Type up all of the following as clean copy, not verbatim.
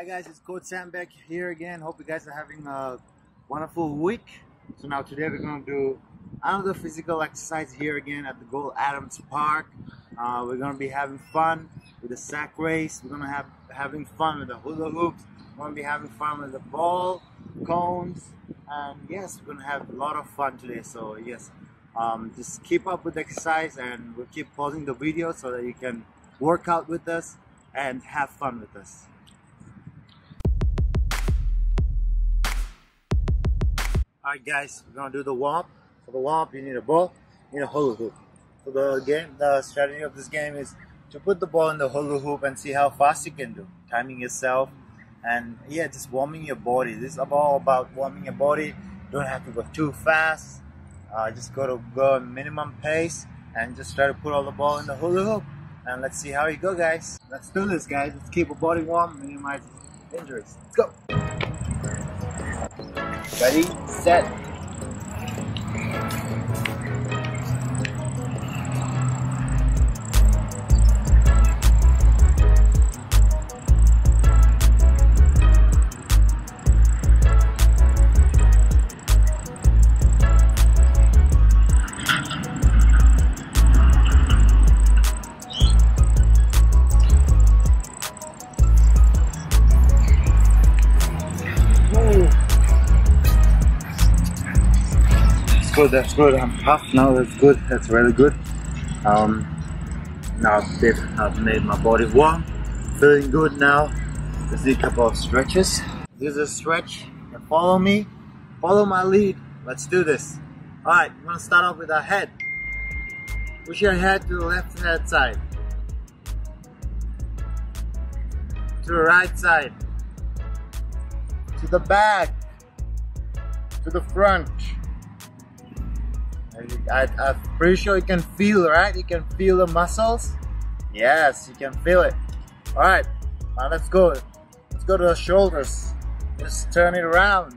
Hi guys, it's Coach Sam back here again. Hope you guys are having a wonderful week. So now today we're going to do another physical exercise here again at the Gold Adams Park. We're going to be having fun with the sack race. We're going to have having fun with the hula hoops. We're going to be having fun with the ball, cones, and yes, we're going to have a lot of fun today. So yes, just keep up with the exercise and we'll keep pausing the video so that you can work out with us and have fun with us. Alright guys, we're gonna do the warm-up. For the warm-up you need a ball, you need a hula hoop. So the strategy of this game is to put the ball in the hula hoop and see how fast you can do. Timing yourself and yeah, just warming your body. This is all about warming your body. Don't have to go too fast. Just go minimum pace and just try to put all the ball in the hula hoop. And let's see how you go guys. Let's do this guys. Let's keep our body warm, minimize injuries. Let's go. Ready, set. That's good. I'm tough now. That's good. That's really good. Now I've made my body warm. Feeling good now. Let's do a couple of stretches. This is a stretch. You can follow me. Follow my lead. Let's do this. Alright, I'm gonna start off with our head. Push your head to the left hand side. To the right side. To the back. To the front. I'm pretty sure you can feel, right? You can feel the muscles. Yes, you can feel it. All right, now let's go. Let's go to the shoulders. Just turn it around,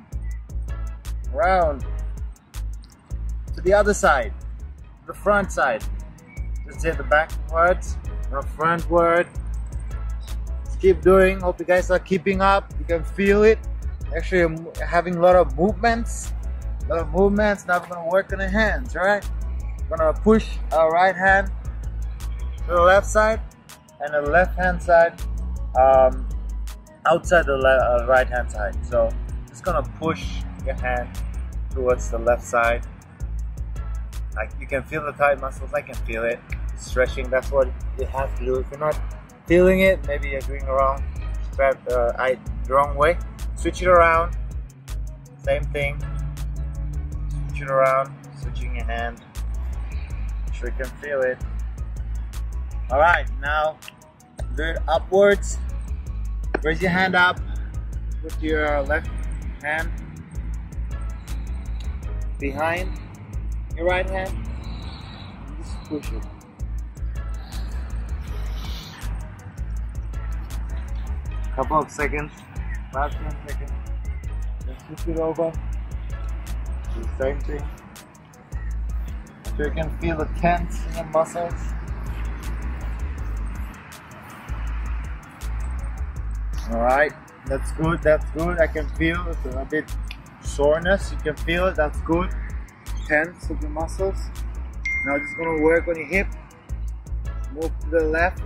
to the other side, the front side. Just hit the backwards, the frontward. Just keep doing. Hope you guys are keeping up. You can feel it. Actually, I'm having a lot of movements. Now we're gonna work on the hands, right? We're gonna push our right hand to the left side and the left hand side outside the right hand side. So just gonna push your hand towards the left side. Like you can feel the thigh muscles. I can feel it. Stretching. That's what you have to do. If you're not feeling it, maybe you're doing the wrong way. Switch it around. Same thing. Switch it around, switching your hand. Make sure you can feel it. Alright, now do it upwards. Raise your hand up. Put your left hand behind your right hand. And just push it. Couple of seconds, 5-10 seconds. Just switch it over. The same thing. So you can feel the tense in the muscles. Alright, that's good, that's good. I can feel a bit soreness. You can feel it, that's good. Tense of the muscles. Now just gonna work on your hip. Move to the left.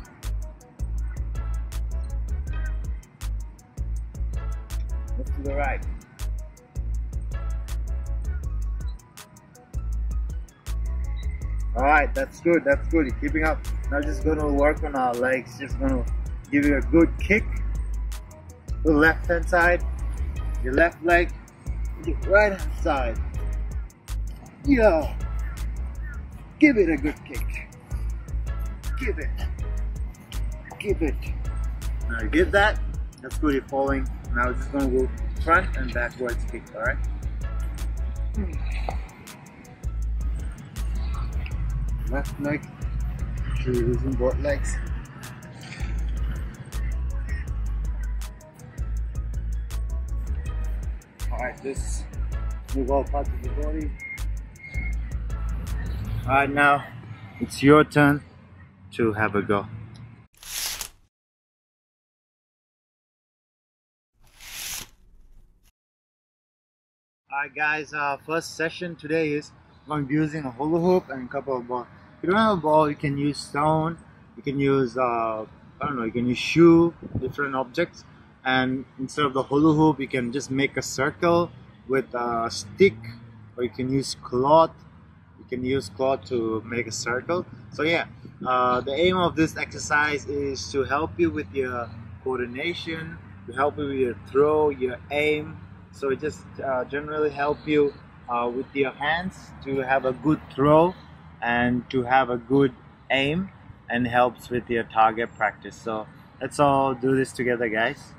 Move to the right. Alright, that's good, that's good. You're keeping up. Now just gonna work on our legs. Just gonna give you a good kick to the left hand side, your left leg, your right hand side. Yeah. Give it a good kick. Give it. Give it. Now you get that? That's good, you're falling. Now just gonna go front and backwards kick, alright? Left leg, so you're using both legs. Alright, just move all parts of the body. Alright, now it's your turn to have a go. Alright guys, first session today is I'm going to be using a hula hoop and a couple of balls. If you don't have a ball, you can use stone, you can use, I don't know, you can use shoe, different objects. And instead of the hula hoop, you can just make a circle with a stick, or you can use cloth. You can use cloth to make a circle. So yeah, the aim of this exercise is to help you with your coordination, to help you with your throw, your aim. So it just generally help you with your hands to have a good throw and to have a good aim, and helps with your target practice. So let's all do this together, guys.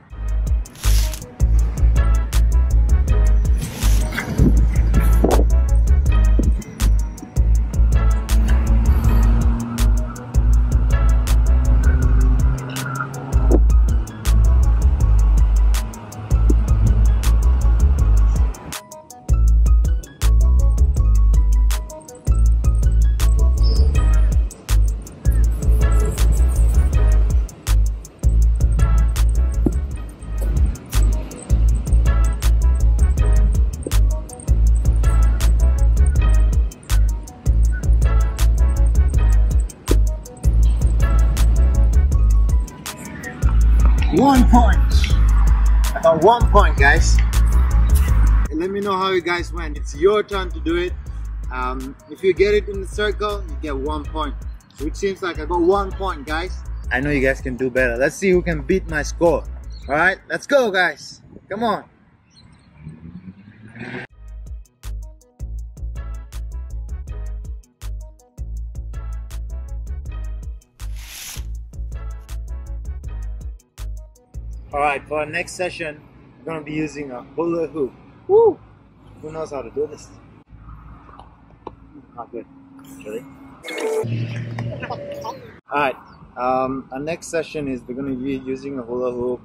One point. I got 1 point, guys. Let me know how you guys went. It's your turn to do it. If you get it in the circle, you get 1 point. So it seems like I got 1 point, guys. I know you guys can do better. Let's see who can beat my score. Alright, let's go, guys. Come on. Alright, for our next session, we're going to be using a hula hoop. Woo! Who knows how to do this? Not good, actually. Alright, our next session is we're going to be using a hula hoop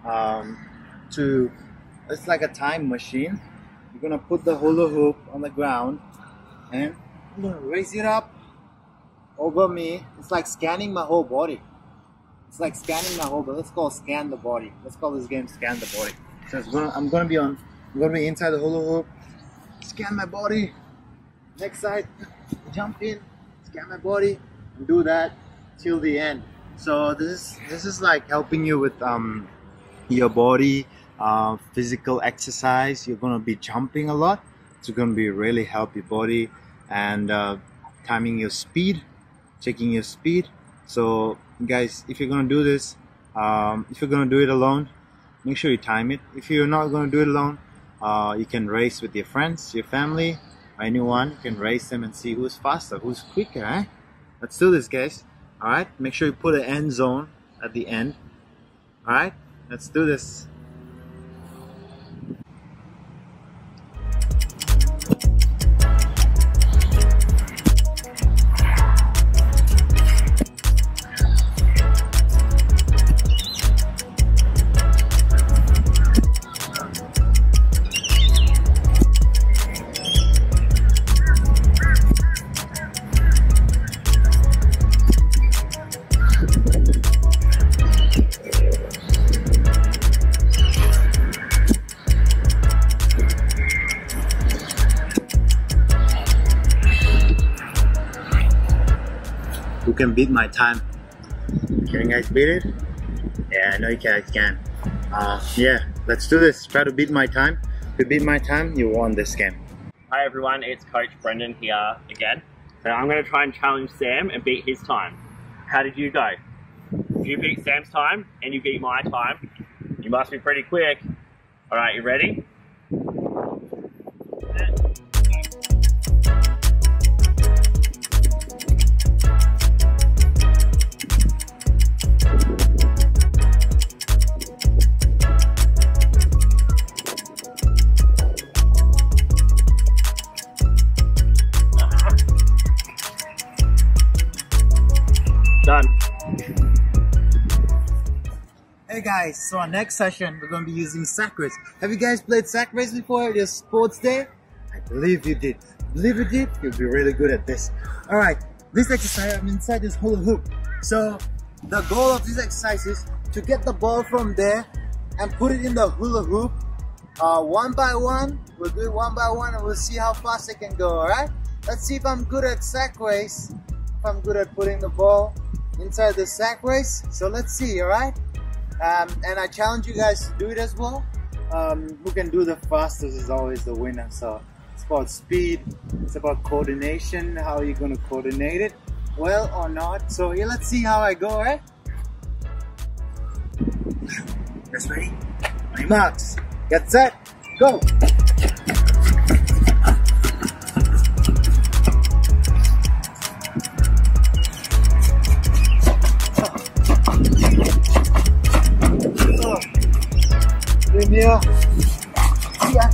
it's like a time machine. You're going to put the hula hoop on the ground and I'm going to raise it up over me. It's like scanning my whole body. It's like scanning my whole body. Let's call scan the body. Let's call this game scan the body. So I'm gonna be inside the hula hoop. Scan my body. Next side, jump in, scan my body, and do that till the end. So this is like helping you with your body, physical exercise. You're gonna be jumping a lot. It's gonna be really help your body and timing your speed, checking your speed. So guys, if you're gonna do this, if you're gonna do it alone, make sure you time it. If you're not gonna do it alone, you can race with your friends, your family, or anyone. You can race them and see who's faster, who's quicker, eh? Let's do this, guys. Alright, make sure you put an end zone at the end. Alright, let's do this. Who can beat my time? Can you guys beat it? Yeah, I know you guys can. Yeah, let's do this. Try to beat my time. If you beat my time, you won this game. Hi everyone, it's Coach Brendan here again. So I'm going to try and challenge Sam and beat his time. How did you go? If you beat Sam's time and you beat my time, you must be pretty quick. Alright, you ready? Done. Hey guys, so our next session we're going to be using sack race. Have you guys played sack race before at your sports day? I believe you did. Believe you did, you'll be really good at this. Alright, this exercise, I'm inside this hula hoop. So the goal of this exercise is to get the ball from there and put it in the hula hoop one by one. We'll do it one by one and we'll see how fast I can go, alright? Let's see if I'm good at sack race, if I'm good at putting the ball inside the sack race. So let's see, alright? And I challenge you guys to do it as well. Who can do the fastest is always the winner. So it's about speed, it's about coordination, how you're going to coordinate it, well or not. So yeah, let's see how I go, alright? Guys ready? My marks. Get set. Go. Linear. Yeah.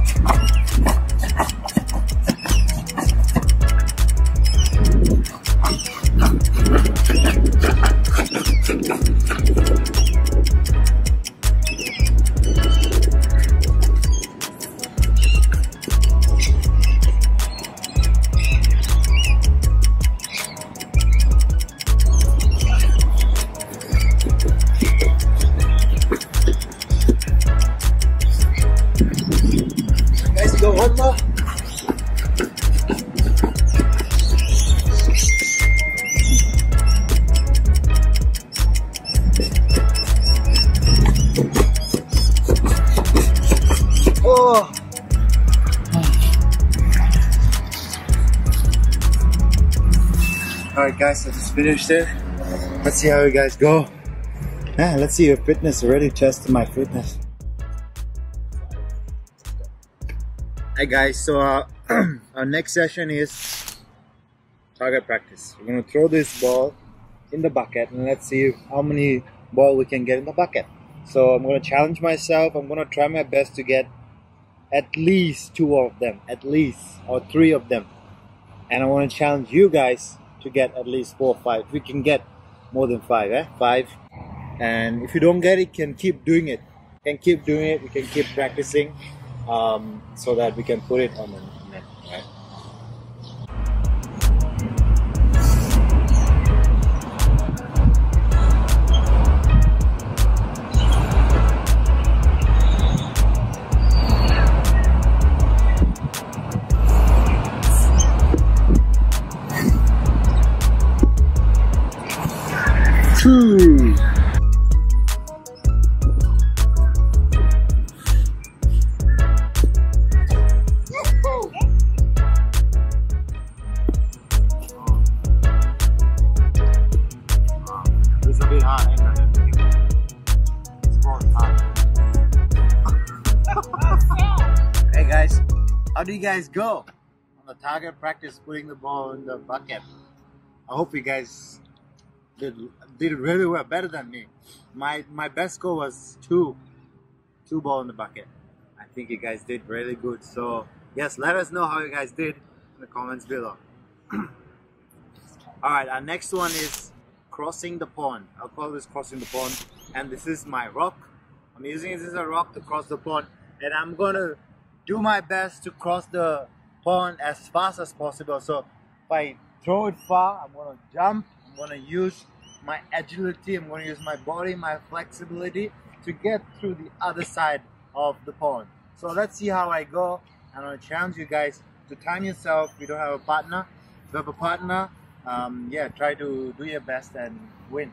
Go one more. Oh. Alright guys, I just finished it. Let's see how you guys go. Yeah, let's see your fitness. Already tested my fitness. Hi guys, so our next session is target practice. We're going to throw this ball in the bucket and let's see how many ball we can get in the bucket. So I'm going to challenge myself. I'm going to try my best to get at least 2 of them, at least, or 3 of them. And I want to challenge you guys to get at least 4 or 5. If we can get more than 5, 5. And if you don't get it, you can keep doing it. You can keep doing it, we can keep practicing. So that we can put it on the net, right? Two. Hey guys, how do you guys go on the target practice putting the ball in the bucket? I hope you guys did really well, better than me. My best score was 2 ball in the bucket. I think you guys did really good. So yes, let us know how you guys did in the comments below. Alright, our next one is crossing the pond. I'll call this crossing the pond, and this is my rock. I'm using this as a rock to cross the pond, and I'm gonna do my best to cross the pond as fast as possible. So if I throw it far, I'm gonna jump, I'm gonna use my agility, I'm gonna use my body, my flexibility to get through the other side of the pond. So let's see how I go. I'm gonna challenge you guys to time yourself. If you don't have a partner, if you have a partner, yeah, try to do your best and win.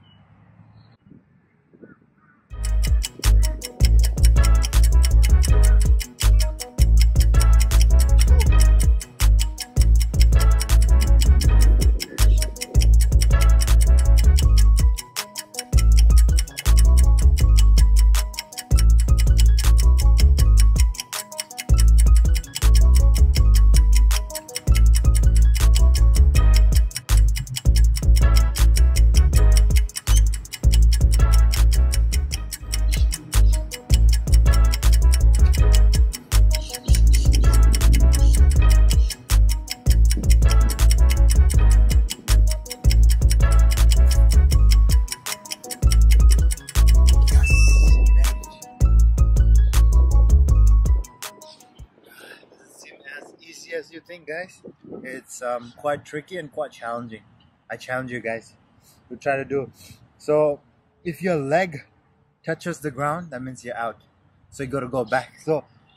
As you think, guys, it's quite tricky and quite challenging. I challenge you guys to try to do. So if your leg touches the ground, that means you're out, so you got to go back. So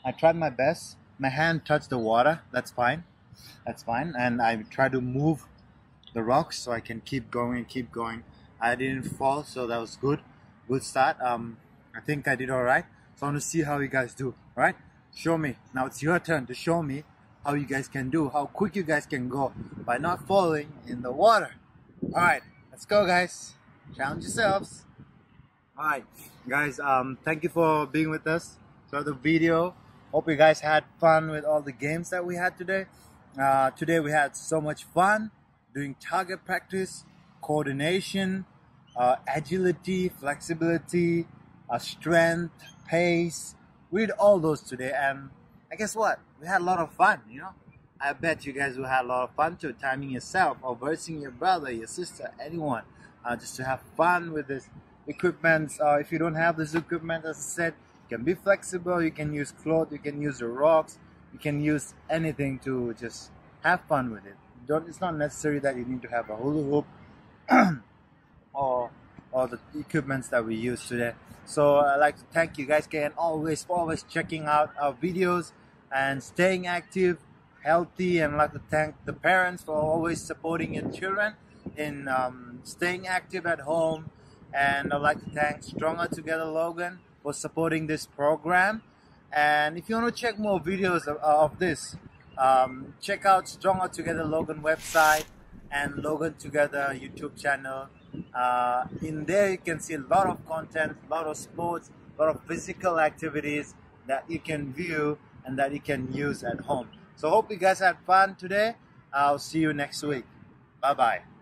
I tried my best. My hand touched the water. That's fine. That's fine. And I try to move the rocks so I can keep going. I didn't fall, so that was good. Good start. I think I did all right. So I want to see how you guys do. All right? Show me. Now it's your turn to show me how you guys can do, how quick you guys can go by not falling in the water. All right, let's go, guys. Challenge yourselves. All right, guys. Thank you for being with us throughout the video. Hope you guys had fun with all the games that we had today. Today we had so much fun doing target practice, coordination, agility, flexibility, strength, pace. We did all those today, and I guess what? We had a lot of fun, you know. I bet you guys will have a lot of fun too, timing yourself or versing your brother, your sister, anyone, just to have fun with this equipment. If you don't have this equipment, as I said, you can be flexible. You can use cloth, you can use the rocks, you can use anything to just have fun with it. It's not necessary that you need to have a hula hoop or the equipments that we use today. So I'd like to thank you guys again always for always checking out our videos and staying active, healthy, and I'd like to thank the parents for always supporting your children in staying active at home. And I'd like to thank Stronger Together Logan for supporting this program. And if you want to check more videos of this, check out Stronger Together Logan website and Logan Together YouTube channel. In there you can see a lot of content, a lot of sports, a lot of physical activities that you can view and that you can use at home. So hope you guys had fun today. I'll see you next week. Bye bye.